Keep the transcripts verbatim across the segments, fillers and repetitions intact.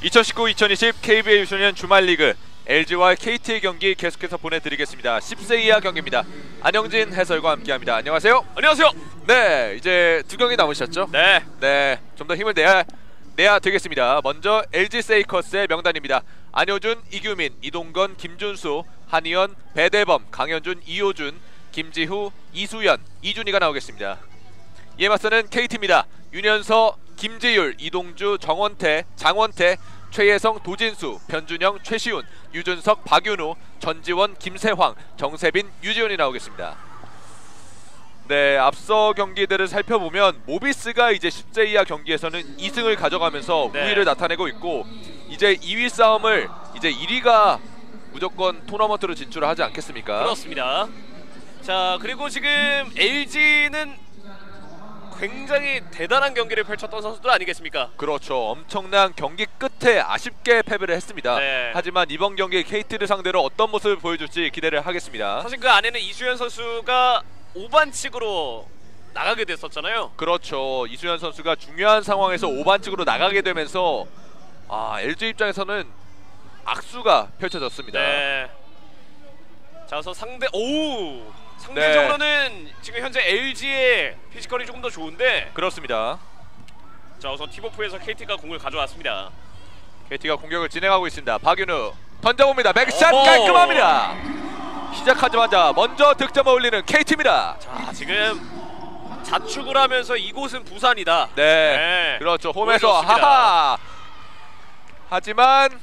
이천십구 이천이십 케이비엘 유소년 주말리그 엘지와 케이티의 경기 계속해서 보내드리겠습니다. 십 세 이하 경기입니다. 안영진 해설과 함께합니다. 안녕하세요. 안녕하세요. 네, 이제 두 경기 남으셨죠? 네. 네, 좀 더 힘을 내야 내야 되겠습니다. 먼저 엘지 세이커스의 명단입니다. 안효준, 이규민, 이동건, 김준수, 한희연, 배대범, 강현준, 이호준, 김지후, 이수연, 이준희가 나오겠습니다. 이에 맞서는 케이티입니다. 윤현서, 김지율, 이동주, 정원태, 장원태, 최예성, 도진수, 변준영, 최시훈, 유준석, 박윤우, 전지원, 김세황, 정세빈, 유지원이 나오겠습니다. 네, 앞서 경기들을 살펴보면 모비스가 이제 십 세 이하 경기에서는 이 승을 가져가면서 네. 우위를 나타내고 있고, 이제 이 위 싸움을 이제 일 위가 무조건 토너먼트로 진출을 하지 않겠습니까? 그렇습니다. 자, 그리고 지금 엘지는 굉장히 대단한 경기를 펼쳤던 선수들 아니겠습니까? 그렇죠. 엄청난 경기 끝에 아쉽게 패배를 했습니다. 네. 하지만 이번 경기 케이티를 상대로 어떤 모습을 보여줄지 기대를 하겠습니다. 사실 그 안에는 이수연 선수가 오반칙으로 나가게 됐었잖아요. 그렇죠. 이수연 선수가 중요한 상황에서 오반칙으로 나가게 되면서 아, 엘지 입장에서는 악수가 펼쳐졌습니다. 네. 자, 그래서 상대 오 상대적으로는 네. 지금 현재 엘지의 피지컬이 조금 더 좋은데. 그렇습니다. 자, 우선 팁오프에서 케이티가 공을 가져왔습니다. 케이티가 공격을 진행하고 있습니다. 박윤우 던져봅니다. 백샷 깔끔합니다. 시작하자마자 먼저 득점을 올리는 케이티입니다. 자, 지금 자축을 하면서 이곳은 부산이다. 네, 네. 그렇죠. 홈에서 보여줬습니다. 하하. 하지만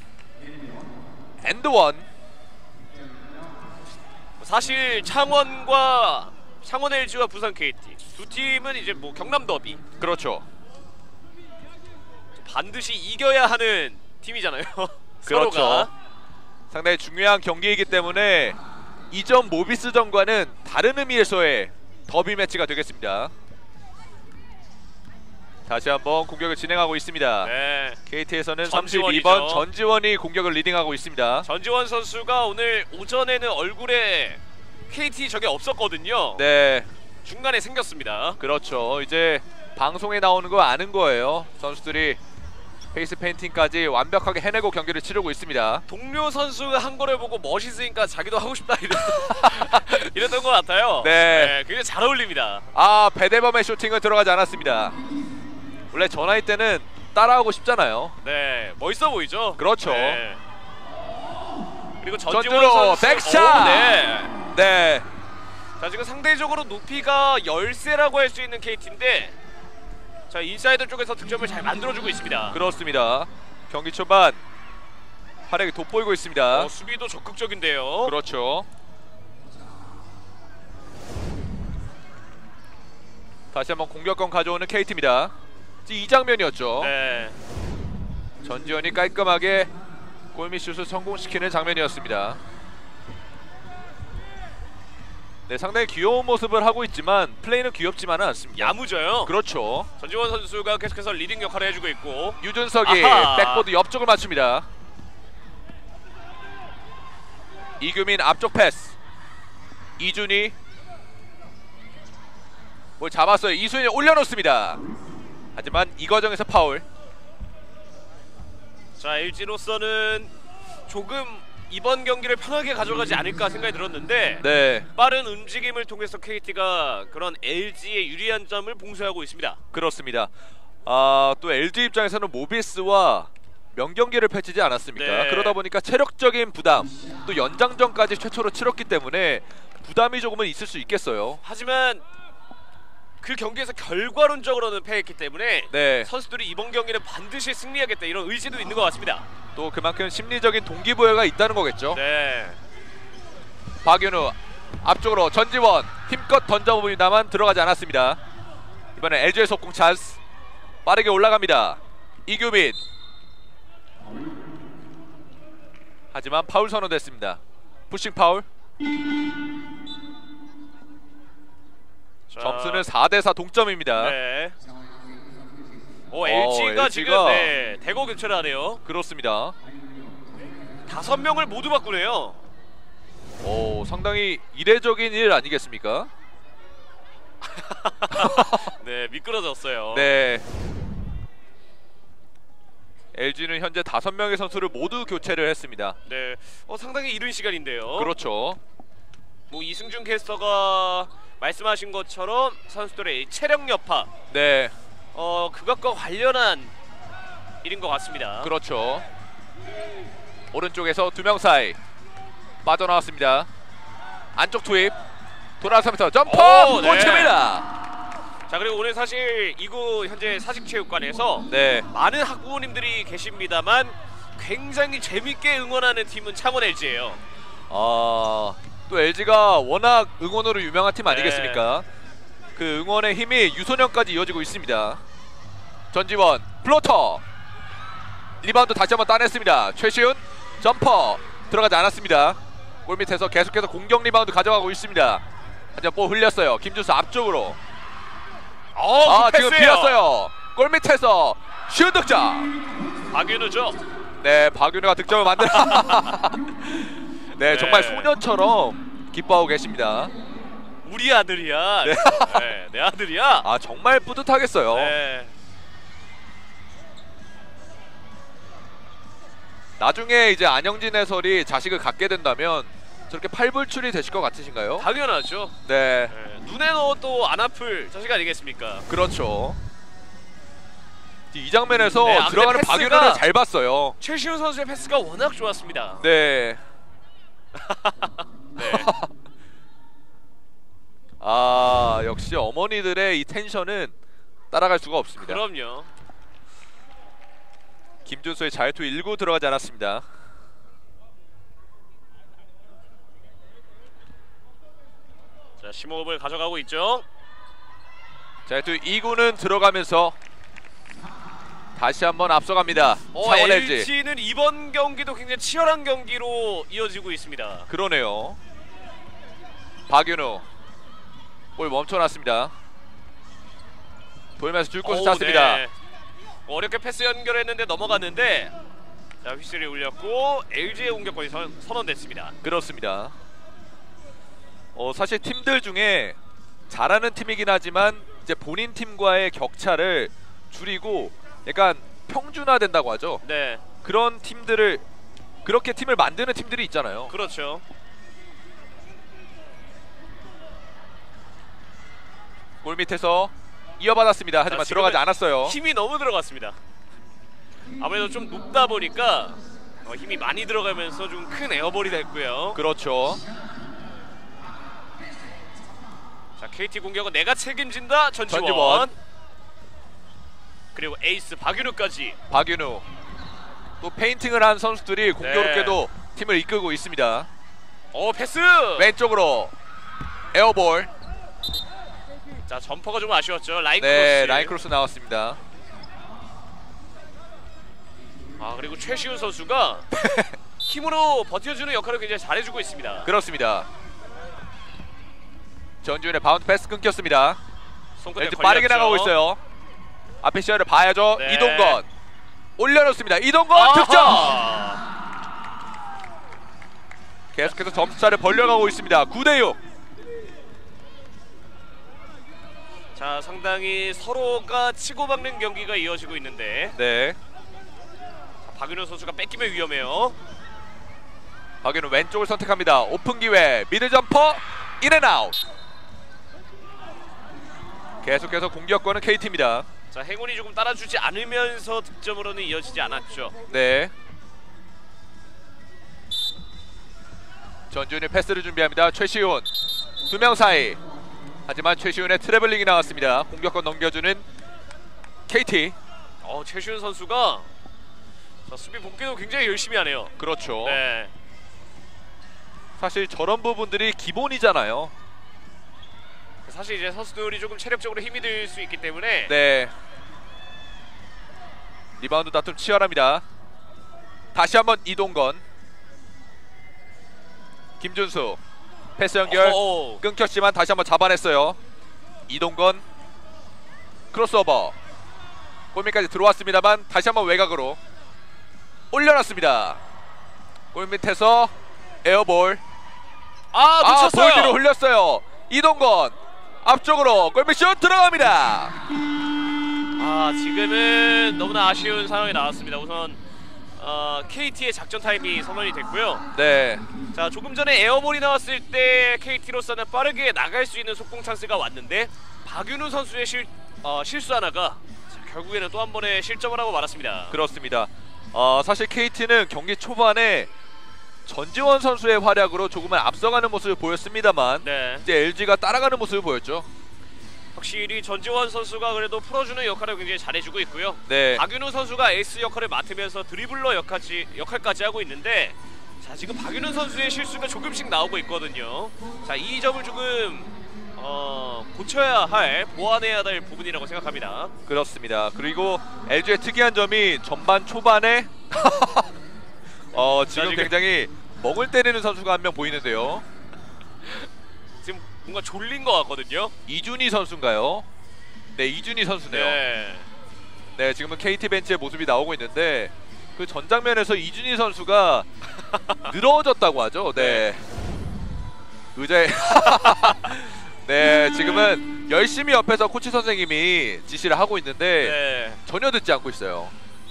엔드원. 사실 창원과 창원 엘지와 부산 케이티 두 팀은 이제 뭐 경남 더비. 그렇죠. 반드시 이겨야 하는 팀이잖아요. 그렇죠. 서로가. 상당히 중요한 경기이기 때문에 이전 모비스전과는 다른 의미에서의 더비 매치가 되겠습니다. 다시 한번 공격을 진행하고 있습니다. 네. 케이티에서는 삼십이 번 전지원이 공격을 리딩하고 있습니다. 전지원 선수가 오늘 오전에는 얼굴에 케이티 적이 없었거든요. 네. 중간에 생겼습니다. 그렇죠. 이제 방송에 나오는 거 아는 거예요. 선수들이 페이스 페인팅까지 완벽하게 해내고 경기를 치르고 있습니다. 동료 선수가 한 거를 보고 멋있으니까 자기도 하고 싶다 이랬... 이랬던 것 같아요. 네. 네, 그게 잘 어울립니다. 아, 배대범의 슈팅은 들어가지 않았습니다. 원래 저 나이 때는 따라하고 싶잖아요. 네, 멋있어 보이죠? 그렇죠. 네. 그리고 전지원 선수 백샷! 오, 네. 네. 자, 지금 상대적으로 높이가 열세라고 할 수 있는 케이티인데, 자, 인사이더 쪽에서 득점을 잘 만들어주고 있습니다. 그렇습니다. 경기 초반 활약이 돋보이고 있습니다. 어, 수비도 적극적인데요. 그렇죠. 다시 한번 공격권 가져오는 케이티입니다. 이 장면이었죠. 네. 전지현이 깔끔하게 골밑슛을 성공시키는 장면이었습니다. 네, 상당히 귀여운 모습을 하고 있지만 플레이는 귀엽지만은 않습니다. 야무져요. 그렇죠. 전지원 선수가 계속해서 리딩 역할을 해주고 있고, 유준석이 아하. 백보드 옆쪽을 맞춥니다. 이규민 앞쪽 패스. 이준희 뭘 잡았어요. 이수현이 올려놓습니다. 하지만 이 과정에서 파울. 자, 엘지로서는 조금 이번 경기를 편하게 가져가지 않을까 생각이 들었는데, 네. 빠른 움직임을 통해서 케이티가 그런 엘지의 유리한 점을 봉쇄하고 있습니다. 그렇습니다. 아, 또 엘지 입장에서는 모비스와 명경기를 펼치지 않았습니까? 네. 그러다 보니까 체력적인 부담, 또 연장전까지 최초로 치렀기 때문에 부담이 조금은 있을 수 있겠어요. 하지만 그 경기에서 결과론적으로는 패했기 때문에 네. 선수들이 이번 경기는 반드시 승리하겠다 이런 의지도 있는 것 같습니다. 또 그만큼 심리적인 동기부여가 있다는 거겠죠. 네. 박윤우 앞쪽으로 전지원 힘껏 던져봅니다만 들어가지 않았습니다. 이번엔 엘지의 속공 찬스. 빠르게 올라갑니다. 이규민. 하지만 파울 선언됐습니다. 푸싱 파울. 자, 점수는 사 대 사 동점입니다. 네. 오, 엘지가 어, 지금 네, 대거 교체를 하네요. 그렇습니다. 다섯 명을 모두 바꾸네요. 오, 상당히 이례적인 일 아니겠습니까? 네, 미끄러졌어요. 네. 엘지는 현재 다섯 명의 선수를 모두 교체를 했습니다. 네, 어, 상당히 이른 시간인데요. 그렇죠. 뭐 이승준 캐스터가 말씀하신 것처럼 선수들의 체력 여파, 네, 어 그것과 관련한 일인 것 같습니다. 그렇죠. 오른쪽에서 두 명 사이 빠져나왔습니다. 안쪽 투입 돌아서면서 점퍼 오, 네. 꽂힙니다. 자, 그리고 오늘 사실 이구 현재 사직체육관에서 네, 많은 학부모님들이 계십니다만 굉장히 재밌게 응원하는 팀은 창원 엘지예요. 아, 또 엘지가 워낙 응원으로 유명한 팀 아니겠습니까? 네. 그 응원의 힘이 유소년까지 이어지고 있습니다. 전지원 플로터 리바운드 다시 한번 따냈습니다. 최시훈 점퍼 들어가지 않았습니다. 골밑에서 계속해서 공격 리바운드 가져가고 있습니다. 한점 볼 흘렸어요. 김준수 앞쪽으로. 어, 아, 그 지금 패스예요. 비었어요. 골밑에서 슛 득점. 박윤우죠. 네, 박윤우가 득점을 만들. 네, 네. 정말 소녀처럼 기뻐하고 계십니다. 우리 아들이야. 네. 네, 내 아들이야. 아, 정말 뿌듯하겠어요. 네. 나중에 이제 안영진 해설이 자식을 갖게 된다면 저렇게 팔불출이 되실 것 같으신가요? 당연하죠. 네, 네. 눈에 넣어도 안 아플 자식 아니겠습니까? 그렇죠. 이 장면에서 네, 아, 근데 들어가는 패스가- 박윤호를 잘 봤어요. 최시훈 선수의 패스가 워낙 좋았습니다. 네. 네. 아, 역시 어머니들의 이 텐션은 따라갈 수가 없습니다. 그럼요. 김준수의 자유투 일 구 들어가지 않았습니다. 자, 심호흡을 가져가고 있죠. 자유투 이 구는 들어가면서 다시 한번 앞서갑니다. 어, 창원 엘지. 엘지는 이번 경기도 굉장히 치열한 경기로 이어지고 있습니다. 그러네요. 박윤우 볼 멈춰놨습니다. 돌면서 줄 곳을 어우, 찾습니다. 네. 어렵게 패스 연결했는데 넘어갔는데, 자, 휘슬이 울렸고 엘지의 공격권이 선, 선언됐습니다. 그렇습니다. 어, 사실 팀들 중에 잘하는 팀이긴 하지만 이제 본인 팀과의 격차를 줄이고 약간 평준화된다고 하죠. 네, 그런 팀들을 그렇게 팀을 만드는 팀들이 있잖아요. 그렇죠. 골 밑에서 이어받았습니다. 하지만 자, 들어가지 지금은 않았어요. 힘이 너무 들어갔습니다. 아무래도 좀 높다 보니까 어, 힘이 많이 들어가면서 좀 큰 에어볼이 됐고요. 그렇죠. 자, 케이티 공격은 내가 책임진다. 전지원. 전지원. 그리고 에이스 박윤우까지. 박윤우 또 페인팅을 한 선수들이 공교롭게도 네. 팀을 이끌고 있습니다. 어, 패스. 왼쪽으로 에어볼. 자, 점퍼가 좀 아쉬웠죠. 라인 네, 크로스. 라인 크로스 나왔습니다. 아, 그리고 최시훈 선수가 힘으로 버텨주는 역할을 굉장히 잘해주고 있습니다. 그렇습니다. 전지훈의 바운드 패스 끊겼습니다. 손끝에 엘지 빠르게 걸렸죠. 나가고 있어요. 앞에 시야를 봐야죠. 네. 이동건 올려놓습니다. 이동건 아하. 득점. 계속해서 점수차를 벌려가고 있습니다. 구 대 육. 자, 상당히 서로가 치고받는 경기가 이어지고 있는데, 네, 자, 박윤호 선수가 뺏기면 위험해요. 박윤우 왼쪽을 선택합니다. 오픈 기회 미드 점퍼 인앤아웃. 계속해서 공격권은 케이티입니다. 자, 행운이 조금 따라주지 않으면서 득점으로는 이어지지 않았죠. 네, 전준이 패스를 준비합니다. 최시훈 두 명 사이. 하지만 최시훈의 트래블링이 나왔습니다. 공격권 넘겨주는 케이티. 어, 최시훈 선수가 자, 수비 복귀도 굉장히 열심히 하네요. 그렇죠. 네. 사실 저런 부분들이 기본이잖아요. 사실 이제 선수들이 조금 체력적으로 힘이 들 수 있기 때문에 네, 리바운드 다툼 치열합니다. 다시 한번 이동건, 김준수 패스 연결 어허. 끊겼지만 다시 한번 잡아냈어요. 이동건 크로스오버 골밑까지 들어왔습니다만 다시 한번 외곽으로 올려놨습니다. 골밑에서 에어볼. 아, 아, 놓쳤어요. 볼 뒤로 흘렸어요. 이동건 앞쪽으로 골밑 슛 들어갑니다. 아 지금은 너무나 아쉬운 상황이 나왔습니다. 우선 어, 케이티의 작전 타임이 선언이 됐고요. 네. 자 조금 전에 에어볼이 나왔을 때 케이티로서는 빠르게 나갈 수 있는 속공 찬스가 왔는데 박윤우 선수의 실, 어, 실수 하나가 자, 결국에는 또 한 번의 실점을 하고 말았습니다. 그렇습니다. 어, 사실 케이티는 경기 초반에 전지원 선수의 활약으로 조금은 앞서가는 모습을 보였습니다만 네. 이제 엘지가 따라가는 모습을 보였죠. 확실히 전지원 선수가 그래도 풀어주는 역할을 굉장히 잘해주고 있고요. 네. 박윤우 선수가 에이스 역할을 맡으면서 드리블러 역할지, 역할까지 하고 있는데 자 지금 박윤우 선수의 실수가 조금씩 나오고 있거든요. 자 이 점을 조금 어, 고쳐야 할, 보완해야 될 부분이라고 생각합니다. 그렇습니다. 그리고 엘지의 특이한 점이 전반 초반에 어, 지금, 지금 굉장히 멍을 때리는 선수가 한 명 보이는데요. 지금 뭔가 졸린 것 같거든요. 이준희 선수인가요? 네, 이준희 선수네요. 네. 네, 지금은 케이티 벤치의 모습이 나오고 있는데 그 전 장면에서 이준희 선수가 늘어졌다고 하죠. 네. 의자에 네, 지금은 열심히 옆에서 코치 선생님이 지시를 하고 있는데 네. 전혀 듣지 않고 있어요.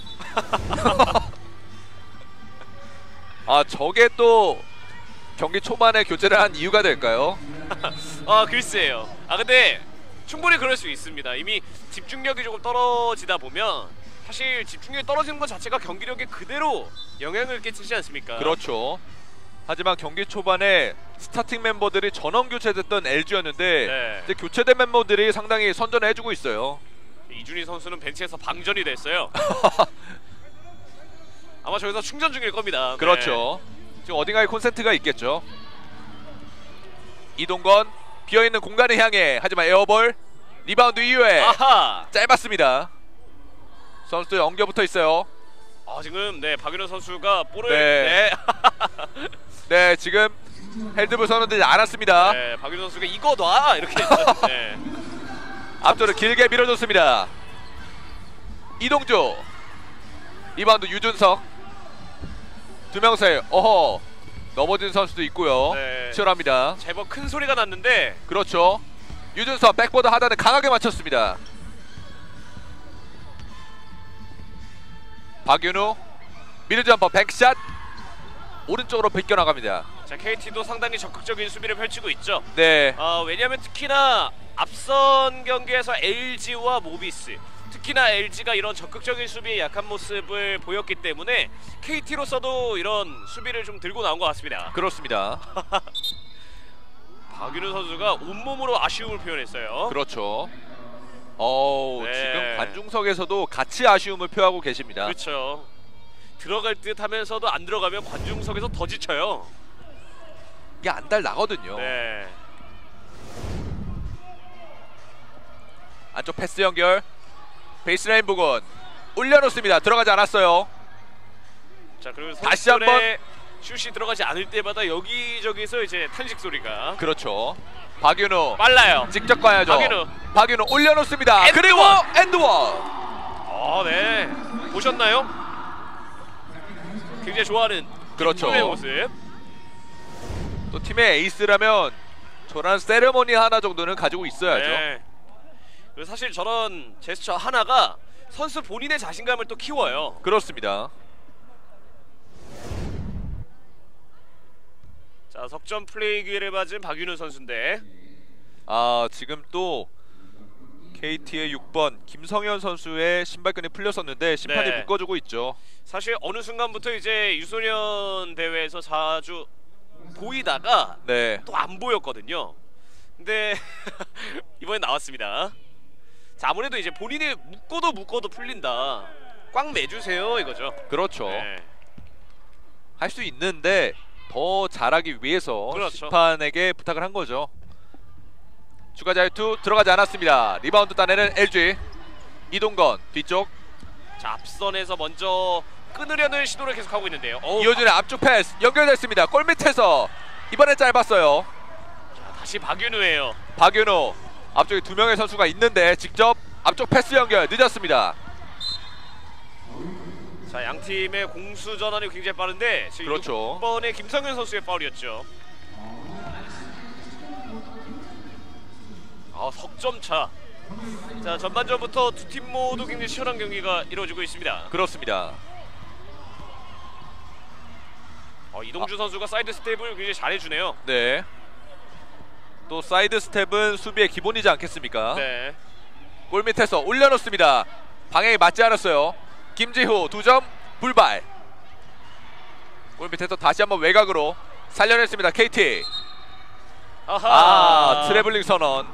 아, 저게 또 경기 초반에 교체를 한 이유가 될까요? 아 글쎄요. 아 근데 충분히 그럴 수 있습니다. 이미 집중력이 조금 떨어지다 보면 사실 집중력이 떨어지는 것 자체가 경기력에 그대로 영향을 끼치지 않습니까? 그렇죠. 하지만 경기 초반에 스타팅 멤버들이 전원 교체됐던 엘지였는데 네. 이제 교체된 멤버들이 상당히 선전해주고 있어요. 이준희 선수는 벤치에서 방전이 됐어요. 아마 저기서 충전 중일 겁니다. 그렇죠. 네. 지금 어딘가에 콘센트가 있겠죠. 이동건 비어있는 공간을 향해 하지만 에어볼 리바운드 이후에 아하. 짧았습니다. 선수들 엉겨붙어 있어요. 아 지금 네 박윤호 선수가 볼을 네. 네, 네, 지금 핸드볼 선언되지 않았습니다. 네 박윤호 선수가 이거 놔 이렇게 했죠. 네. 앞쪽으로 길게 밀어줬습니다. 이동주 리바운드 유준석 두 명 사이 어허 넘어진 선수도 있고요. 네. 치열합니다. 제법 큰 소리가 났는데 그렇죠. 유준석 백보드 하단을 강하게 맞췄습니다. 박윤우 미드점퍼 백샷 오른쪽으로 빗겨나갑니다. 자 케이티도 상당히 적극적인 수비를 펼치고 있죠. 네. 어, 왜냐하면 특히나 앞선 경기에서 엘지와 모비스 특히나 엘지가 이런 적극적인 수비에 약한 모습을 보였기 때문에 케이티로서도 이런 수비를 좀 들고 나온 것 같습니다. 그렇습니다. 박윤우 선수가 온몸으로 아쉬움을 표현했어요. 그렇죠. 어우, 네. 지금 관중석에서도 같이 아쉬움을 표하고 계십니다. 그렇죠. 들어갈 듯 하면서도 안 들어가면 관중석에서 더 지쳐요. 이게 안달 나거든요. 네. 안쪽 패스 연결 베이스라인 부근 올려놓습니다. 들어가지 않았어요. 자 그리고 다시 한번 슛이 들어가지 않을 때마다 여기저기서 이제 탄식 소리가. 그렇죠. 박윤우 빨라요. 직접 가야죠. 박윤우. 박윤우 올려놓습니다. 엔드원. 그리고 엔드원. 아, 네. 보셨나요? 굉장히 좋아하는 그렇죠. 김도의 모습. 또 팀의 에이스라면 저런 세레머니 하나 정도는 가지고 있어야죠. 네. 그리고 사실 저런 제스처 하나가 선수 본인의 자신감을 또 키워요. 그렇습니다. 자 석점 플레이 기회를 맞은 박윤우 선수인데 아 지금 또 케이티의 육 번 김성현 선수의 신발끈이 풀렸었는데 심판이 네. 묶어주고 있죠. 사실 어느 순간부터 이제 유소년 대회에서 자주 보이다가 네. 또 안 보였거든요. 근데 이번에 나왔습니다. 자 아무래도 이제 본인이 묶어도 묶어도 풀린다. 꽉 매주세요 이거죠. 그렇죠. 네. 할 수 있는데 더 잘하기 위해서 그렇죠. 심판에게 부탁을 한 거죠. 추가 자유투 들어가지 않았습니다. 리바운드 따내는 엘지 이동건 뒤쪽. 자 앞선에서 먼저 끊으려는 시도를 계속하고 있는데요. 어우, 이호준의 앞쪽 패스 연결됐습니다. 골 밑에서 이번엔 짧았어요. 자, 다시 박윤우예요. 박윤호 앞쪽에 두 명의 선수가 있는데 직접 앞쪽 패스 연결 늦었습니다. 자 양팀의 공수 전환이 굉장히 빠른데 지금 그렇죠. 육 번의 김성현 선수의 파울이었죠. 아 석점 차. 자, 전반전부터 두 팀 모두 굉장히 치열한 경기가 이루어지고 있습니다. 그렇습니다. 어, 이동주 아. 선수가 사이드 스텝을 굉장히 잘해주네요. 네. 또 사이드 스텝은 수비의 기본이지 않겠습니까? 네. 골 밑에서 올려놓습니다. 방향이 맞지 않았어요. 김지후 두 점 불발. 골 밑에서 다시 한번 외곽으로 살려냈습니다. 케이티. 아하. 아, 트래블링 선언.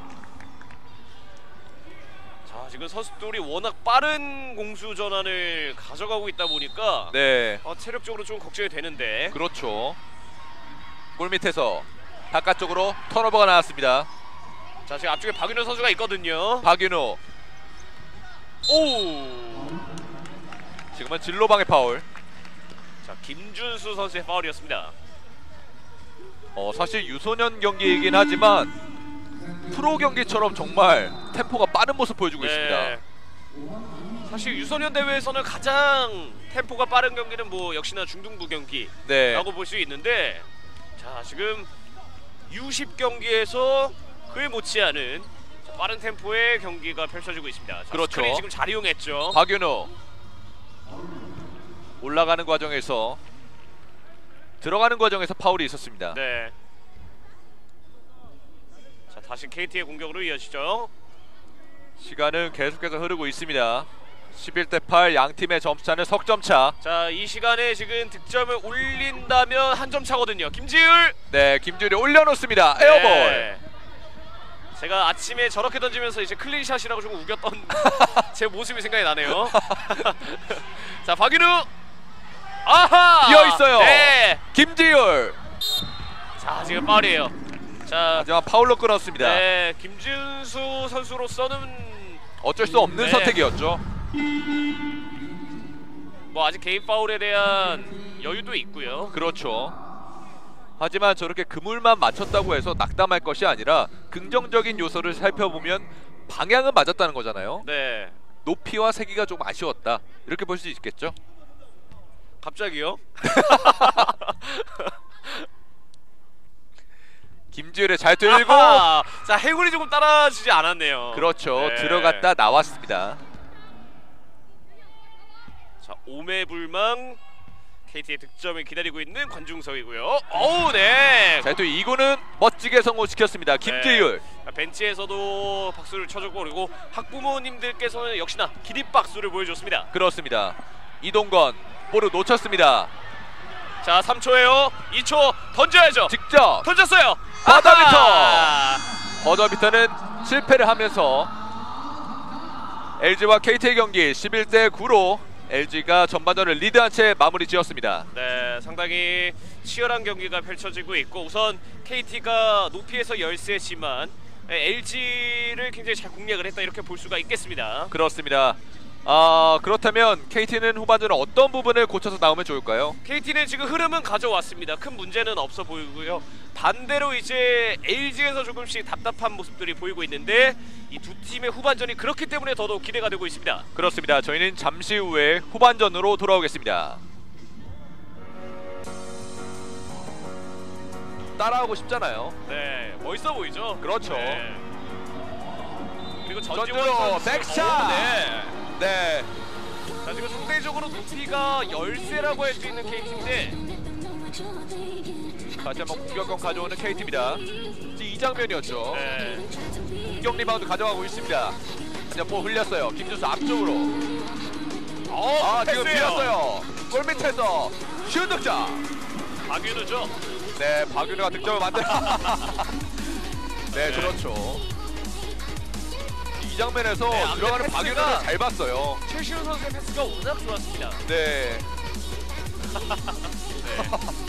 자, 지금 선수들이 워낙 빠른 공수 전환을 가져가고 있다 보니까 네. 어, 체력적으로 좀 걱정이 되는데. 그렇죠. 골 밑에서 바깥쪽으로 턴오버가 나왔습니다. 자, 지금 앞쪽에 박윤호 선수가 있거든요. 박윤호. 오. 지금은 진로방의 파울. 자, 김준수 선수의 파울이었습니다. 어, 사실 유소년 경기이긴 하지만 프로 경기처럼 정말 템포가 빠른 모습 보여주고 네. 있습니다. 사실 유소년 대회에서는 가장 템포가 빠른 경기는 뭐 역시나 중등부 경기라고 네. 볼 수 있는데, 자, 지금 유십 경기에서 그에 못지않은 빠른 템포의 경기가 펼쳐지고 있습니다. 자, 그렇죠. 스크린 지금 잘 이용했죠. 박윤호 올라가는 과정에서 들어가는 과정에서 파울이 있었습니다. 네. 자, 다시 케이티의 공격으로 이어지죠. 시간은 계속해서 흐르고 있습니다. 십일 대 팔, 양 팀의 점수차는 석점차. 자, 이 시간에 지금 득점을 올린다면 한 점 차거든요. 김지율. 네, 김지율이 올려놓습니다. 에어볼. 네. 제가 아침에 저렇게 던지면서 이제 클린샷이라고 좀 우겼던 제 모습이 생각이 나네요. 자, 박윤우. 아하! 비어있어요. 네. 김지율. 자, 지금 파울이에요. 자, 하지만 파울로 끊었습니다. 네, 김준수 선수로서는 어쩔 수 없는 네. 선택이었죠. 뭐 아직 개인 파울에 대한 여유도 있고요. 그렇죠. 하지만 저렇게 그물만 맞췄다고 해서 낙담할 것이 아니라 긍정적인 요소를 살펴보면 방향은 맞았다는 거잖아요. 네. 높이와 세기가 좀 아쉬웠다, 이렇게 볼 수 있겠죠. 갑자기요? 김지율의 잘 들고. 아하! 자, 해골이 조금 따라주지 않았네요. 그렇죠. 네. 들어갔다 나왔습니다. 자, 오매불망 케이티의 득점을 기다리고 있는 관중석이고요. 어우, 네. 자, 또 이구는 멋지게 성공시켰습니다. 김지율. 네. 벤치에서도 박수를 쳐줬고, 그리고 학부모님들께서는 역시나 기립 박수를 보여줬습니다. 그렇습니다. 이동건 볼을 놓쳤습니다. 자, 삼 초에요. 이 초 던져야죠. 직접 던졌어요. 버저비터. 아하! 버저비터는 실패를 하면서 엘지와 케이티의 경기 십일 대 구로 엘지가 전반전을 리드한 채 마무리 지었습니다. 네, 상당히 치열한 경기가 펼쳐지고 있고, 우선 케이티가 높이에서 열세지만 엘지를 굉장히 잘 공략을 했다, 이렇게 볼 수가 있겠습니다. 그렇습니다. 아, 그렇다면 케이티는 후반전에 어떤 부분을 고쳐서 나오면 좋을까요? 케이티는 지금 흐름은 가져왔습니다. 큰 문제는 없어 보이고요. 반대로 이제 엘지에서 조금씩 답답한 모습들이 보이고 있는데, 이 두 팀의 후반전이 그렇기 때문에 더더욱 기대가 되고 있습니다. 그렇습니다. 저희는 잠시 후에 후반전으로 돌아오겠습니다. 따라하고 싶잖아요. 네, 멋있어 보이죠? 그렇죠. 네. 그리고 전지원 전주로 선수. 백샷. 오, 네. 네. 자, 지금 상대적으로 높이가 열세라고 할 수 있는 케이티인데, 다시 한번 공격권 가져오는 케이티입니다. 이 장면이었죠. 네. 공격 리바운드 가져가고 있습니다. 그냥 볼 흘렸어요. 김준수 앞쪽으로. 어, 아, 지금 패스예요. 비었어요. 골 밑에서 슛 득점. 박윤우죠? 네, 박윤우가 득점을 만들. 네, 네. 그렇죠. 이 장면에서 네, 앞에 들어가는 패스가 박윤우를 잘 봤어요. 최시훈 선수의 패스가 워낙 좋았습니다. 네. 네.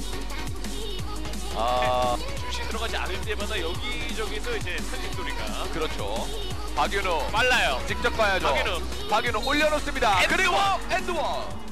아, 슛이 들어가지 않을 때마다 여기저기서 이제 편집 소리가. 그렇죠. 박윤우 빨라요. 직접 가야죠. 박윤우. 박윤우 올려놓습니다. 엔드원. 그리고 엔드원.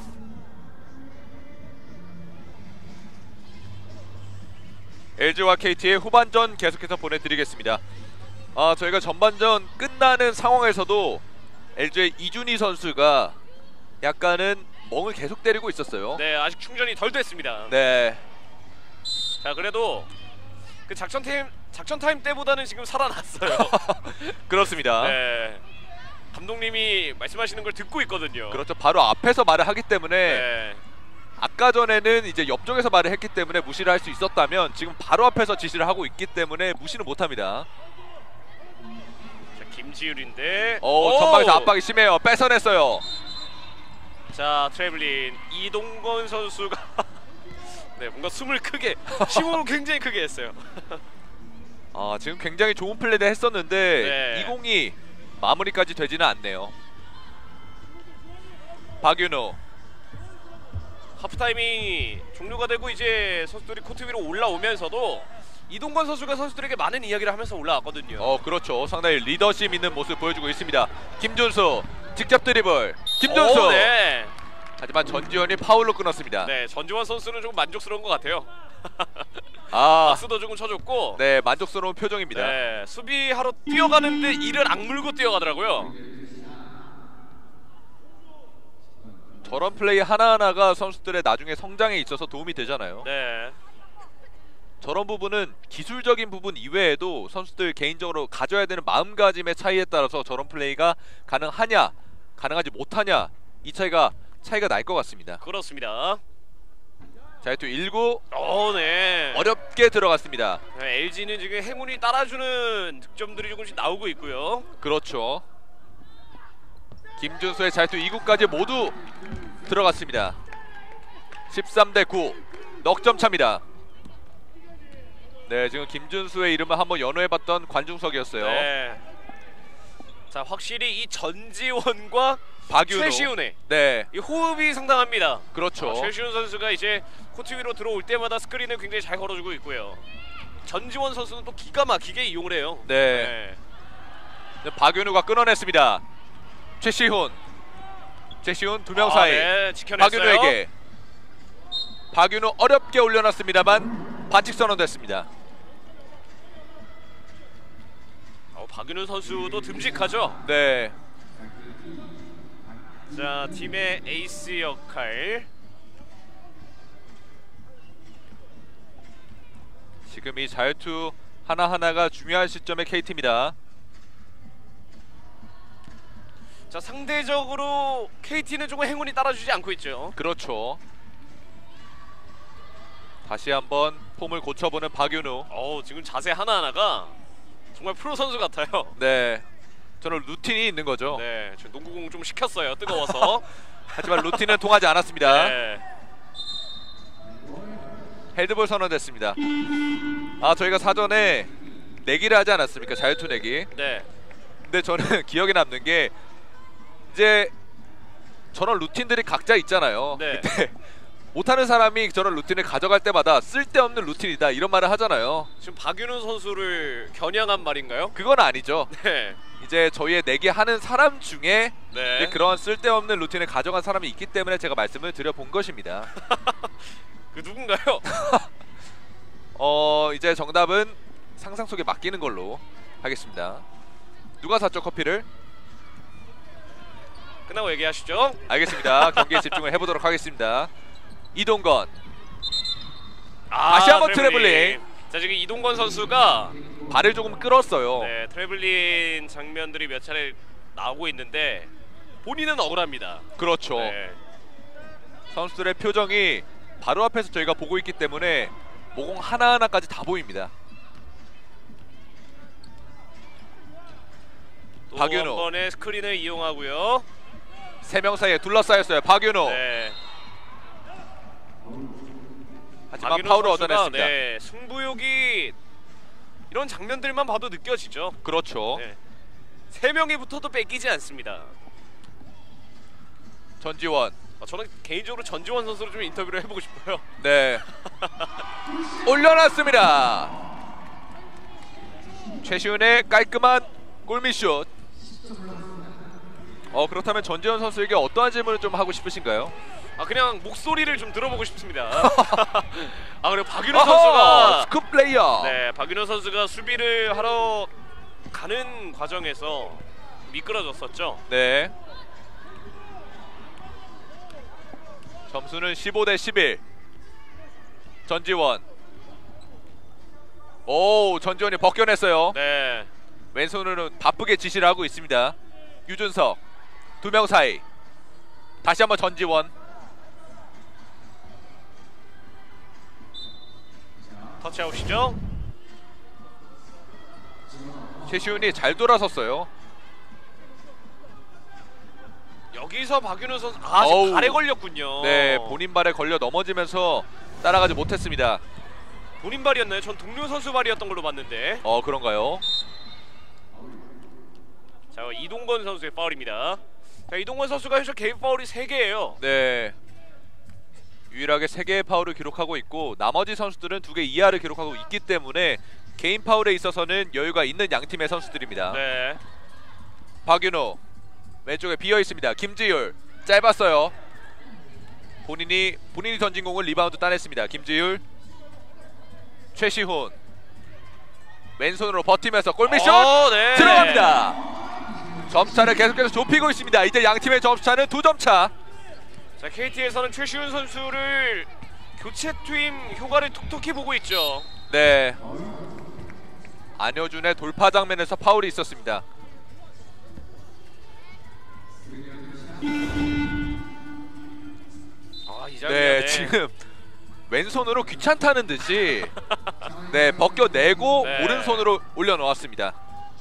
엘지와 케이티의 후반전 계속해서 보내드리겠습니다. 아, 저희가 전반전 끝나는 상황에서도 엘지의 이준희 선수가 약간은 멍을 계속 때리고 있었어요. 네, 아직 충전이 덜 됐습니다. 네. 자, 그래도 그 작전팀 작전 타임 때보다는 지금 살아났어요. 그렇습니다. 네. 감독님이 말씀하시는 걸 듣고 있거든요. 그렇죠. 바로 앞에서 말을 하기 때문에 네. 아까 전에는 이제 옆쪽에서 말을 했기 때문에 무시를 할 수 있었다면 지금 바로 앞에서 지시를 하고 있기 때문에 무시는 못합니다. 자, 김지율인데 오, 전방에서 압박이 심해요. 뺏어냈어요. 자, 트래블린 이동건 선수가 네, 뭔가 숨을 크게 심호흡을 굉장히 크게 했어요. 아, 지금 굉장히 좋은 플레이를 했었는데 네. 이공이 마무리까지 되지는 않네요. 박윤호. 하프타임이 종료가 되고 이제 선수들이 코트 위로 올라오면서도 이동건 선수가 선수들에게 많은 이야기를 하면서 올라왔거든요. 어, 그렇죠. 상당히 리더십 있는 모습 보여주고 있습니다. 김준수 직접 드리블. 김준수. 오, 네. 하지만 전지현이 파울로 끊었습니다. 네, 전지원 선수는 조금 만족스러운 것 같아요. 아, 박수도 조금 쳐줬고. 네, 만족스러운 표정입니다. 네, 수비하러 뛰어가는데 이를 악물고 뛰어가더라고요. 저런 플레이 하나하나가 선수들의 나중에 성장에 있어서 도움이 되잖아요. 네. 저런 부분은 기술적인 부분 이외에도 선수들 개인적으로 가져야 되는 마음가짐의 차이에 따라서 저런 플레이가 가능하냐 가능하지 못하냐 이 차이가 차이가 날 것 같습니다. 그렇습니다. 자, 또 일구. 오, 네. 어렵게 들어갔습니다. 네, 엘지는 지금 행운이 따라주는 득점들이 조금씩 나오고 있고요. 그렇죠. 김준수의 자유투 이 구까지 모두 들어갔습니다. 십삼 대 구 넉점 차입니다. 네, 지금 김준수의 이름을 한번 연호해봤던 관중석이었어요. 네. 자, 확실히 이 전지원과 박윤호, 최시훈의 네, 이 호흡이 상당합니다. 그렇죠. 어, 최시훈 선수가 이제 코트 위로 들어올 때마다 스크린을 굉장히 잘 걸어주고 있고요. 전지원 선수는 또 기가 막히게 이용을 해요. 네. 네. 박윤우가 끊어냈습니다. 최시훈, 최시훈 두 명 아, 사이. 네, 지켜냈어요. 박윤우에게. 박윤우 어렵게 올려놨습니다만 반칙 선언됐습니다. 어, 박윤우 선수도 듬직하죠. 네. 자, 팀의 에이스 역할. 지금 이 자유투 하나하나가 중요한 시점의 케이티입니다. 자, 상대적으로 케이티는 조금 행운이 따라주지 않고 있죠. 그렇죠. 다시 한번 폼을 고쳐보는 박윤우. 어우, 지금 자세 하나하나가 정말 프로 선수 같아요. 네, 저는 루틴이 있는 거죠. 네, 저 농구공 좀 시켰어요. 뜨거워서. 하지만 루틴은 통하지 않았습니다. 네. 헤드볼 선언됐습니다. 아, 저희가 사전에 내기를 하지 않았습니까? 자유투 내기. 네. 근데 저는 기억에 남는 게 이제 저런 루틴들이 각자 있잖아요. 네. 그때 못하는 사람이 저런 루틴을 가져갈 때마다 쓸데없는 루틴이다 이런 말을 하잖아요. 지금 박윤호 선수를 겨냥한 말인가요? 그건 아니죠. 네. 이제 저희의 내기하는 사람 중에 네. 이제 그런 쓸데없는 루틴을 가져간 사람이 있기 때문에 제가 말씀을 드려본 것입니다. 그 누군가요? 어, 이제 정답은 상상 속에 맡기는 걸로 하겠습니다. 누가 샀죠, 커피를? 끝나고 얘기하시죠. 알겠습니다. 경기에 집중을 해보도록 하겠습니다. 이동건. 아, 다시 한번 트래블링. 자, 지금 이동건 선수가 발을 조금 끌었어요. 네, 트래블링 장면들이 몇 차례 나오고 있는데 본인은 억울합니다. 그렇죠. 네. 선수들의 표정이 바로 앞에서 저희가 보고 있기 때문에 모공 하나하나까지 다 보입니다. 또 박윤호. 한 번의 스크린을 이용하고요. 세 명 사이에 둘러싸였어요. 박윤호. 네. 하지만 박윤호 파울을 선수가, 얻어냈습니다. 네, 승부욕이 이런 장면들만 봐도 느껴지죠. 그렇죠. 네. 세 명이 붙어도 뺏기지 않습니다. 전지원. 아, 저는 개인적으로 전지원 선수로 좀 인터뷰를 해보고 싶어요. 네. 올려놨습니다. 최시훈의 깔끔한 골밑슛. 어, 그렇다면 전지현 선수에게 어떠한 질문을 좀 하고 싶으신가요? 아, 그냥 목소리를 좀 들어보고 싶습니다. 아, 그리고 박윤호 어허, 선수가 스쿱 플레이어. 네, 박윤호 선수가 수비를 하러 가는 과정에서 미끄러졌었죠. 네. 점수는 십오 대 십일. 전지원. 오, 전지원이 벗겨냈어요. 네. 왼손으로는 바쁘게 지시를 하고 있습니다. 유준석 두 명 사이 다시 한번 전지원. 터치아웃이죠. 최시훈이 잘 돌아섰어요. 여기서 박윤우 선수 아 어우. 지금 발에 걸렸군요. 네, 본인 발에 걸려 넘어지면서 따라가지 못했습니다. 본인 발이었나요? 전 동료 선수 발이었던 걸로 봤는데. 어, 그런가요? 자, 이동건 선수의 파울입니다. 자, 이동건 선수가 현재 개인 파울이 세 개예요. 네, 유일하게 세 개의 파울을 기록하고 있고 나머지 선수들은 두 개 이하를 기록하고 있기 때문에 개인 파울에 있어서는 여유가 있는 양팀의 선수들입니다. 네. 박윤호 왼쪽에 비어 있습니다. 김지율 짧았어요. 본인이 본인이 던진 공을 리바운드 따냈습니다. 김지율. 최시훈 왼손으로 버티면서 골밑슛 어, 네. 들어갑니다. 점차를 계속해서 좁히고 있습니다. 이제 양팀의 점차는 두 점 차. 자, 케이티에서는 최시훈 선수를 교체 투입 효과를 톡톡히 보고 있죠. 네, 안효준의 돌파 장면에서 파울이 있었습니다. 아, 이 장면에 네, 지금 왼손으로 귀찮다는 듯이 네, 벗겨내고 네. 오른손으로 올려놓았습니다.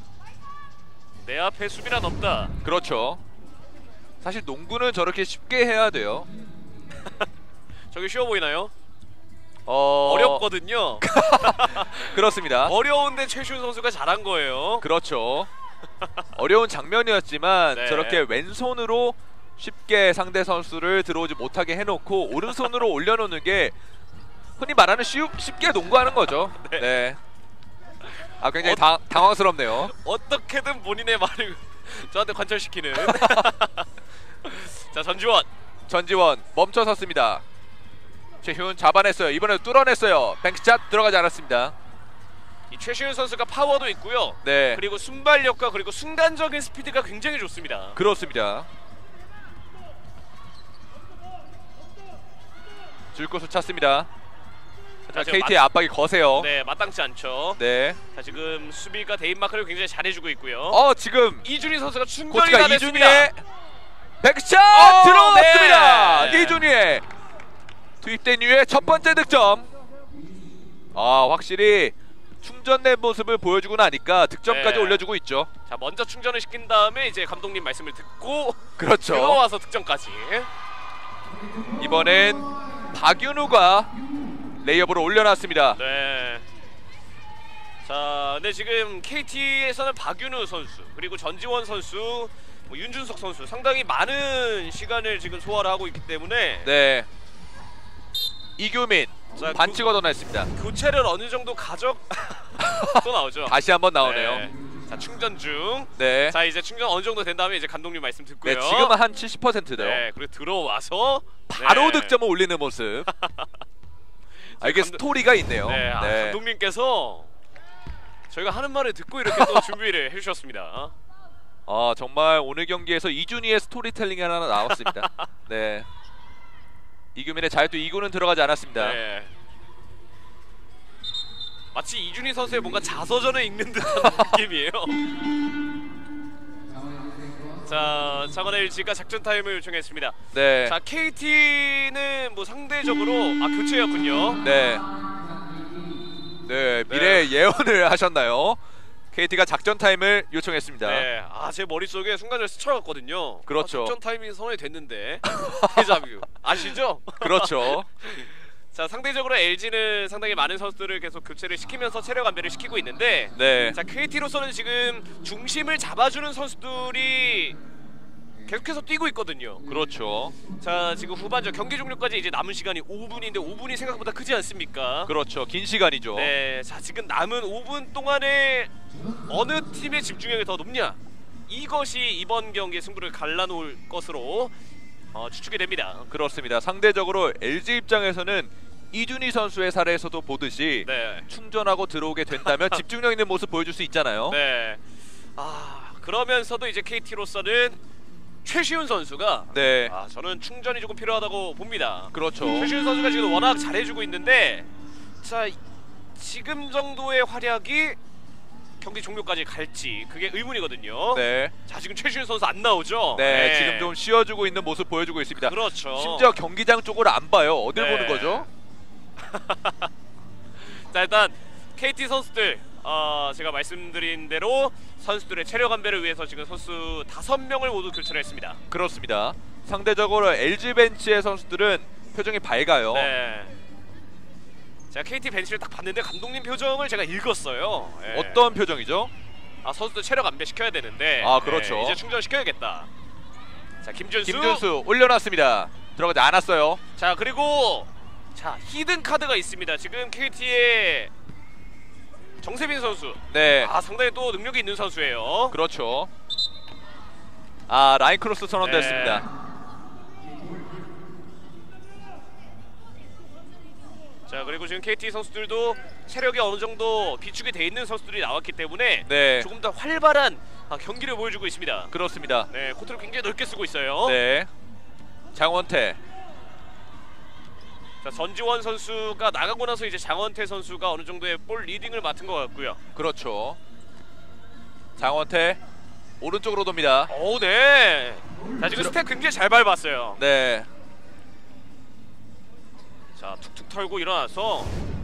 내 앞에 수비란 없다. 그렇죠. 사실 농구는 저렇게 쉽게 해야 돼요. 저게 쉬워 보이나요? 어... 어렵거든요. 그렇습니다. 어려운데 최시훈 선수가 잘한 거예요. 그렇죠. 어려운 장면이었지만 네. 저렇게 왼손으로 쉽게 상대 선수를 들어오지 못하게 해놓고 오른손으로 올려놓는 게 흔히 말하는 쉬, 쉽게 농구하는 거죠. 네. 네. 아, 굉장히 어... 당, 당황스럽네요. 어떻게든 본인의 말을 저한테 관철시키는. 자, 전지원. 전지원 멈춰섰습니다. 최시훈 잡아냈어요. 이번에도 뚫어냈어요. 뱅크샷 들어가지 않았습니다. 이 최시훈 선수가 파워도 있고요. 네, 그리고 순발력과 그리고 순간적인 스피드가 굉장히 좋습니다. 그렇습니다. 줄 곳을 찾습니다. 자, 지금 케이티의 압박이 거세요. 네, 마땅치 않죠. 네. 자, 지금 수비가 대인 마크를 굉장히 잘해주고 있고요. 어, 지금 이준희 선수가 충돌이 코치가 다 됐습니다. 이준희의 백샷 어, 들어갔습니다. 네. 이준희의 투입된 이후에 첫 번째 득점. 아, 확실히 충전된 모습을 보여주고 나니까 득점까지 네. 올려주고 있죠. 자, 먼저 충전을 시킨 다음에 이제 감독님 말씀을 듣고 그렇죠. 들어와서 득점까지. 이번엔 박윤우가 레이업으로 올려놨습니다. 네. 자, 근데 지금 케이티에서는 박윤우 선수 그리고 전지원 선수, 뭐 윤준석 선수 상당히 많은 시간을 지금 소화를 하고 있기 때문에 네. 이규민 자, 반칙 얻어냈습니다. 교체를 어느 정도 가적 또 나오죠. 다시 한번 나오네요. 네. 자, 충전 중. 네. 자, 이제 충전 어느 정도 된 다음에 이제 감독님 말씀 듣고요. 네, 지금은 한 칠십 퍼센트네요. 네, 그리고 들어와서 바로 네. 득점을 올리는 모습. 아, 이게 감독- 스토리가 있네요. 네, 아, 네. 감독님께서 저희가 하는 말을 듣고 이렇게 또 준비를 해주셨습니다. 아, 정말 오늘 경기에서 이준희의 스토리텔링이 하나 나왔습니다. 네. 이규민의 자유투 이 구는 들어가지 않았습니다. 네. 마치 이준희 선수의 뭔가 자서전을 읽는 듯한 느낌이에요. 자, 창원 엘지가 작전 타임을 요청했습니다. 네. 자, 케이티는 뭐 상대적으로 아 교체였군요. 네. 네, 미래 예언을 하셨나요? 케이티가 작전 타임을 요청했습니다. 네, 아 제 머릿속에 순간적으로 스쳐갔거든요. 그렇죠. 아, 작전 타임이 선언이 됐는데 데자뷰 아시죠? 그렇죠. 자, 상대적으로 엘지는 상당히 많은 선수들을 계속 교체를 시키면서 체력 안배를 시키고 있는데 네. 자, 케이티로서는 지금 중심을 잡아주는 선수들이 계속해서 뛰고 있거든요. 그렇죠. 자, 지금 후반전 경기 종료까지 이제 남은 시간이 오 분인데 오 분이 생각보다 크지 않습니까? 그렇죠. 긴 시간이죠. 네, 자, 지금 남은 오 분 동안에 어느 팀의 집중력이 더 높냐, 이것이 이번 경기의 승부를 갈라놓을 것으로 어, 추측이 됩니다. 그렇습니다. 상대적으로 엘지 입장에서는 이준희 선수의 사례에서도 보듯이 네, 충전하고 들어오게 된다면 집중력 있는 모습 보여줄 수 있잖아요. 네. 아, 그러면서도 이제 케이티로서는 최시훈 선수가 네. 아, 저는 충전이 조금 필요하다고 봅니다. 그렇죠. 최시훈 선수가 지금 워낙 잘해주고 있는데 자, 지금 정도의 활약이 경기 종료까지 갈지 그게 의문이거든요. 네. 자 지금 최시윤 선수 안 나오죠? 네, 네. 지금 좀 쉬어주고 있는 모습 보여주고 있습니다. 그렇죠. 심지어 경기장 쪽을 안 봐요. 어딜 네. 보는 거죠? 자 일단 케이티 선수들 어, 제가 말씀드린 대로 선수들의 체력 안배를 위해서 지금 선수 다섯 명을 모두 교체를 했습니다. 그렇습니다. 상대적으로 엘지 벤치의 선수들은 표정이 밝아요. 네. 제가 케이티 벤치를 딱 봤는데 감독님 표정을 제가 읽었어요. 네. 어떤 표정이죠? 아 선수들 체력 안배 시켜야 되는데. 아, 그렇죠. 네, 이제 충전 시켜야겠다. 자 김준수. 김준수 올려놨습니다. 들어가지 않았어요. 자 그리고 자 히든 카드가 있습니다. 지금 케이티의 정세빈 선수. 네. 아 상당히 또 능력이 있는 선수예요. 그렇죠. 아 라인 크로스 선언됐습니다. 네. 자 그리고 지금 케이티 선수들도 체력이 어느 정도 비축이 돼 있는 선수들이 나왔기 때문에 네. 조금 더 활발한 아, 경기를 보여주고 있습니다. 그렇습니다. 네 코트를 굉장히 넓게 쓰고 있어요. 네. 장원태. 자 전지원 선수가 나가고 나서 이제 장원태 선수가 어느 정도의 볼 리딩을 맡은 것 같고요. 그렇죠. 장원태 오른쪽으로 돕니다. 오 네. 자 지금 들어... 스텝 굉장히 잘 밟았어요. 네. 자 툭툭 털고 일어나서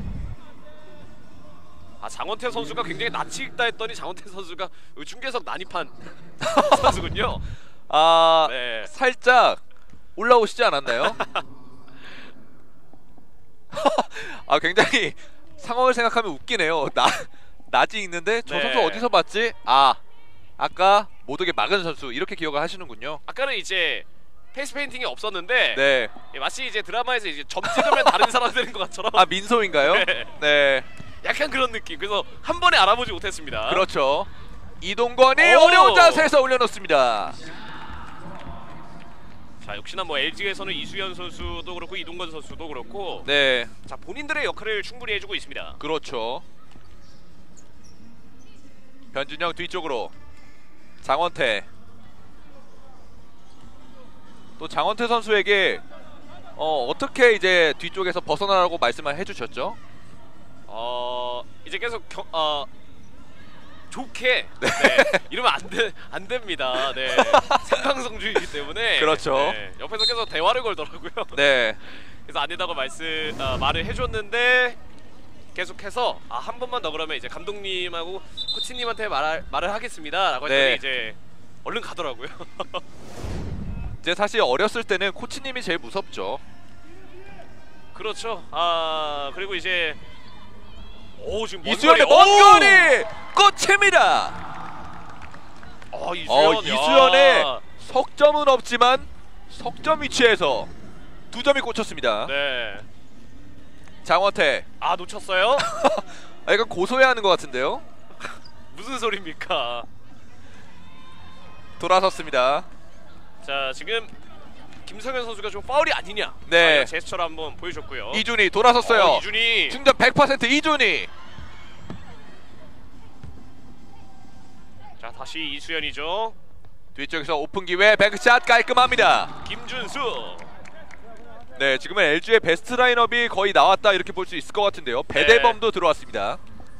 아 장원태 선수가 굉장히 낯이 익다 했더니 장원태 선수가 중계석 난입한 선수군요. 아 네. 살짝 올라오시지 않았나요? 아 굉장히 상황을 생각하면 웃기네요. 나 낯이 있는데 저 네. 선수 어디서 봤지? 아 아까 못 오게 막은 선수 이렇게 기억을 하시는군요. 아까는 이제 페이스 페인팅이 없었는데 네. 예, 마치 이제 드라마에서 이제 점 찍으면 다른 사람 되는 것 것처럼 아 민소인가요? 네. 네. 약간 그런 느낌. 그래서 한 번에 알아보지 못했습니다. 그렇죠. 이동건이 오! 어려운 자세에서 올려놓습니다. 자 역시나 뭐 엘지에서는 이수연 선수도 그렇고 이동건 선수도 그렇고 네. 자 본인들의 역할을 충분히 해주고 있습니다. 그렇죠. 변준영 뒤쪽으로 장원태. 또 장원태 선수에게 어, 어떻게 이제 뒤쪽에서 벗어나라고 말씀을 해주셨죠? 어 이제 계속 겨, 어 좋게 네. 네. 이러면 안돼 안 됩니다. 네. 생방송 중이기 때문에 그렇죠. 네. 옆에서 계속 대화를 걸더라고요. 네. 그래서 안 된다고 말씀 아, 말을 해줬는데 계속해서 아 한 번만 더 그러면 이제 감독님하고 코치님한테 말 말을 하겠습니다라고 했더니 네. 이제 얼른 가더라고요. 이제 사실 어렸을 때는 코치님이 제일 무섭죠. 그렇죠. 아 그리고 이제 오 지금 이수연의 먼거리 꽂힙니다. 어 이수연. 어, 이수연의 석점은 없지만 석점 위치에서 두 점이 꽂혔습니다. 네. 장원태. 아 놓쳤어요? 아, 약간 고소해하는 것 같은데요. 무슨 소리입니까? 돌아섰습니다. 자 지금 김성현 선수가 좀 파울이 아니냐? 네. 아, 제스처를 한번 보여줬고요. 이준이 돌아섰어요. 어, 이준이. 충전 백 퍼센트 이준이. 자 다시 이수연이죠. 뒤쪽에서 오픈 기회 백샷 깔끔합니다. 김준수. 네 지금은 엘지의 베스트 라인업이 거의 나왔다 이렇게 볼 수 있을 것 같은데요. 배대범도 들어왔습니다.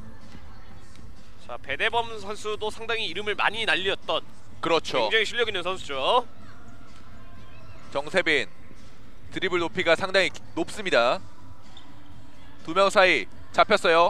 자 배대범 선수도 상당히 이름을 많이 날렸던 그렇죠. 굉장히 실력 있는 선수죠. 정세빈 드리블 높이가 상당히 높습니다. 두 명 사이 잡혔어요.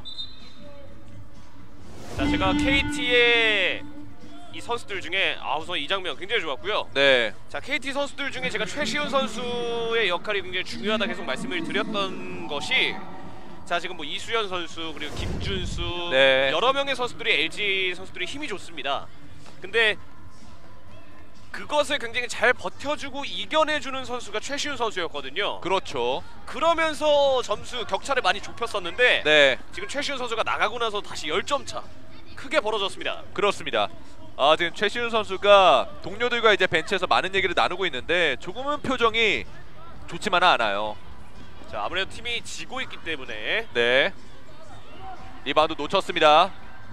자 제가 케이티의 이 선수들 중에 아 우선 이 장면 굉장히 좋았고요. 네. 자 케이티 선수들 중에 제가 최시훈 선수의 역할이 굉장히 중요하다 계속 말씀을 드렸던 것이 자 지금 뭐 이수연 선수 그리고 김준수 네. 여러 명의 선수들이 엘지 선수들이 힘이 좋습니다. 근데 그것을 굉장히 잘 버텨주고 이겨내주는 선수가 최시훈 선수였거든요. 그렇죠. 그러면서 점수 격차를 많이 좁혔었는데 네. 지금 최시훈 선수가 나가고 나서 다시 십 점 차 크게 벌어졌습니다. 그렇습니다. 아 지금 최시훈 선수가 동료들과 이제 벤치에서 많은 얘기를 나누고 있는데 조금은 표정이 좋지만은 않아요. 자 아무래도 팀이 지고 있기 때문에 네. 리바운드 놓쳤습니다.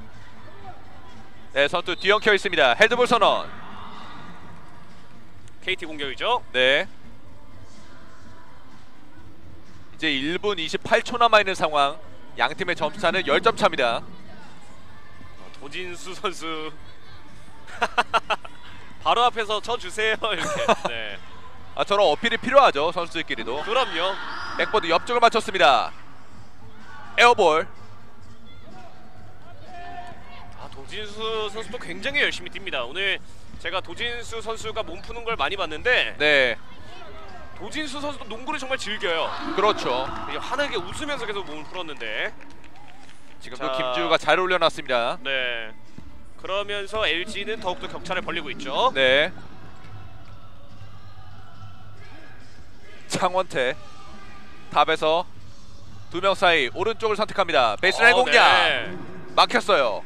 네 선수 뒤엉켜 있습니다. 헤드볼 선언. 케이티 공격이죠. 네. 이제 일 분 이십팔 초 남아있는 상황. 양 팀의 점수차는 십 점 차입니다. 어, 도진수 선수 바로 앞에서 쳐주세요 이렇게. 네. 아, 저런 어필이 필요하죠, 선수들끼리도. 그럼요. 백보드 옆쪽을 맞췄습니다. 에어볼. 아, 도진수 선수도 굉장히 열심히 뜁니다. 오늘 제가 도진수 선수가 몸 푸는 걸 많이 봤는데 네, 도진수 선수도 농구를 정말 즐겨요. 그렇죠. 되게 환하게 웃으면서 계속 몸을 풀었는데 지금도 자. 김주우가 잘 올려놨습니다. 네. 그러면서 엘지는 더욱더 격차를 벌리고 있죠. 네. 창원태 탑에서 두 명 사이 오른쪽을 선택합니다. 베이스라인 어, 공략. 네. 막혔어요.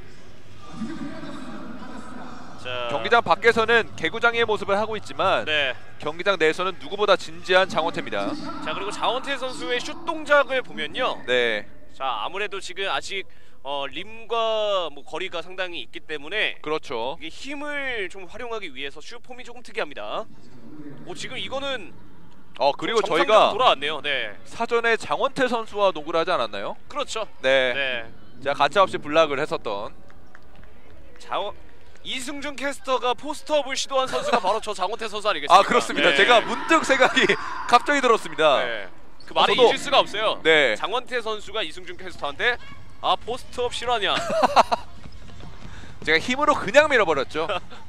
자, 경기장 밖에서는 개구장이의 모습을 하고 있지만 네. 경기장 내에서는 누구보다 진지한 장원태입니다. 자, 그리고 장원태 선수의 슛 동작을 보면요. 네, 자, 아무래도 지금 아직 어, 림과 뭐 거리가 상당히 있기 때문에 그렇죠. 이게 힘을 좀 활용하기 위해서 슛 폼이 조금 특이합니다. 오, 지금 이거는 어 그리고 정상적으로 저희가 돌아왔네요. 네. 사전에 장원태 선수와 농구를 하지 않았나요? 그렇죠. 네, 네. 제가 가차없이 블락을 했었던. 장원 이승준 캐스터가 포스트업을 시도한 선수가 바로 저 장원태 선수 아니겠습니까? 아, 그렇습니다. 네. 제가 문득 생각이 갑자기 들었습니다. 네. 그 말을 저도- 잊을 수가 없어요. 네. 장원태 선수가 이승준 캐스터한테 아, 포스트업 실화냐? 제가 힘으로 그냥 밀어버렸죠.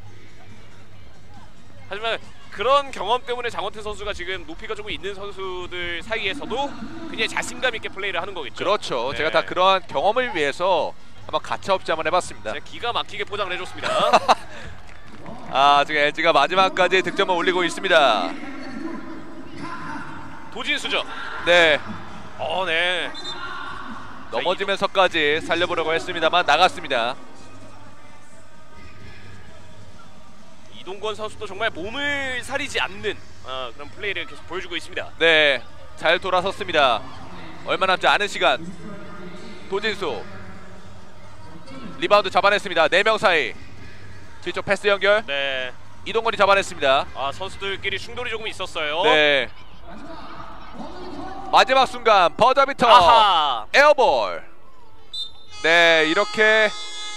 하지만 그런 경험 때문에 장원태 선수가 지금 높이가 조금 있는 선수들 사이에서도 굉장히 자신감 있게 플레이를 하는 거겠죠. 그렇죠. 네. 제가 다 그러한 경험을 위해서 한번 가차없이 한번 해봤습니다. 제가 기가 막히게 포장을 해줬습니다. 아, 지금 엘지가 마지막까지 득점을 올리고 있습니다. 도진수죠. 네, 어, 네. 넘어지면서까지 살려보려고 했습니다만 나갔습니다. 이동건 선수도 정말 몸을 사리지 않는 어, 그런 플레이를 계속 보여주고 있습니다. 네, 잘 돌아섰습니다. 얼마 남지 않은 시간. 도진수 리바운드 잡아냈습니다. 네 명 사이 뒤쪽 패스 연결. 네. 이동건이 잡아냈습니다. 아, 선수들끼리 충돌이 조금 있었어요. 네, 마지막 순간 버저비터 아하. 에어볼. 네, 이렇게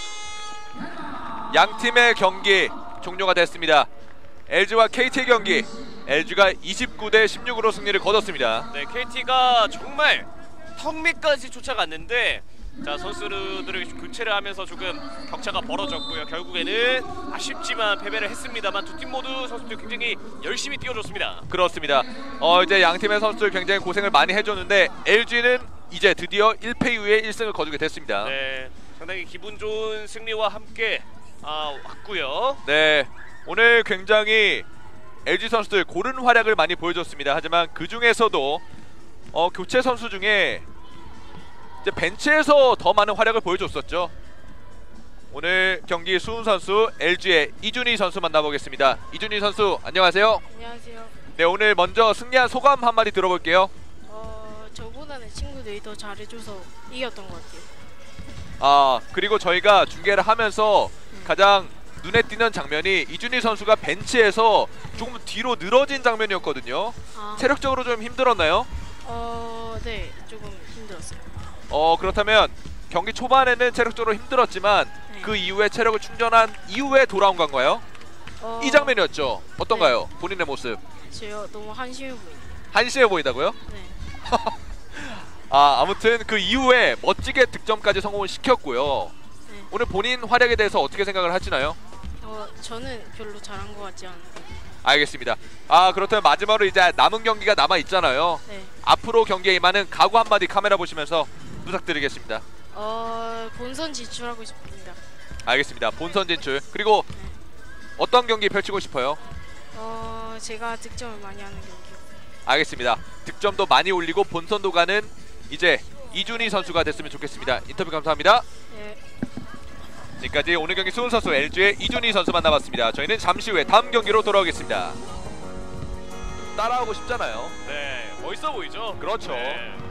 양 팀의 경기 종료가 됐습니다. 엘지와 케이티의 경기, 엘지가 이십구 대 십육으로 승리를 거뒀습니다. 네, 케이티가 정말 턱 밑까지 쫓아갔는데 자, 선수들을 교체를 하면서 조금 격차가 벌어졌고요. 결국에는 아쉽지만 패배를 했습니다만 두 팀 모두 선수들 굉장히 열심히 뛰어줬습니다. 그렇습니다. 어 이제 양 팀의 선수들 굉장히 고생을 많이 해줬는데 엘지는 이제 드디어 일 패 이후에 일 승을 거두게 됐습니다. 네, 상당히 기분 좋은 승리와 함께 아, 왔고요. 네, 오늘 굉장히 엘지 선수들 고른 활약을 많이 보여줬습니다. 하지만 그 중에서도 어, 교체 선수 중에 이제 벤치에서 더 많은 활약을 보여줬었죠. 오늘 경기 수훈 선수, 엘지의 이준희 선수 만나보겠습니다. 이준희 선수 안녕하세요. 안녕하세요. 네, 오늘 먼저 승리한 소감 한마디 들어볼게요. 어, 저보다는 친구들이 더 잘해줘서 이겼던 것 같아요. 아, 그리고 저희가 중계를 하면서 가장 눈에 띄는 장면이 이준희 선수가 벤치에서 조금 뒤로 늘어진 장면이었거든요. 아, 체력적으로 좀 힘들었나요? 어, 네, 조금 힘들었어요. 어, 그렇다면 경기 초반에는 체력적으로 힘들었지만 네. 그 이후에 체력을 충전한 이후에 돌아온 건가요? 어, 이 장면이었죠. 어떤가요? 본인의 모습. 저요 너무 한심해 보이네요. 한심해 보인다고요? 네. 아, 아무튼 그 이후에 멋지게 득점까지 성공을 시켰고요. 네. 오늘 본인 활약에 대해서 어떻게 생각을 하시나요? 어, 저는 별로 잘한 것 같지 않은데. 알겠습니다. 아, 그렇다면 마지막으로 이제 남은 경기가 남아 있잖아요. 네. 앞으로 경기에 임하는 각오 한마디 카메라 보시면서 부탁드리겠습니다. 어, 본선 진출하고 싶습니다. 알겠습니다. 본선 진출. 그리고 네. 어떤 경기 펼치고 싶어요? 어, 제가 득점을 많이 하는 경기요. 알겠습니다. 득점도 많이 올리고 본선도 가는 이제 이준희 선수가 됐으면 좋겠습니다. 인터뷰 감사합니다. 네. 지금까지 오늘 경기 수훈 선수, 엘지의 이준희 선수 만나봤습니다. 저희는 잠시 후에 다음 경기로 돌아오겠습니다. 따라하고 싶잖아요. 네, 멋있어 보이죠? 그렇죠. 네.